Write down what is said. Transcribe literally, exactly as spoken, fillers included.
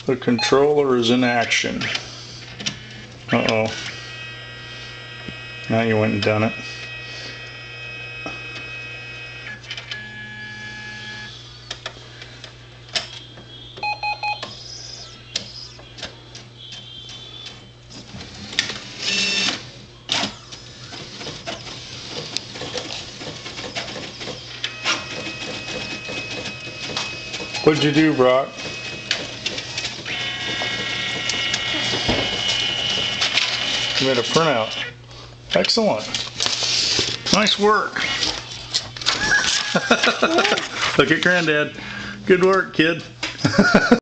The controller is in action. Uh-oh. Now you went and done it. What'd you do, Brock? You made a printout. Excellent. Nice work. Look at Granddad. Good work, kid.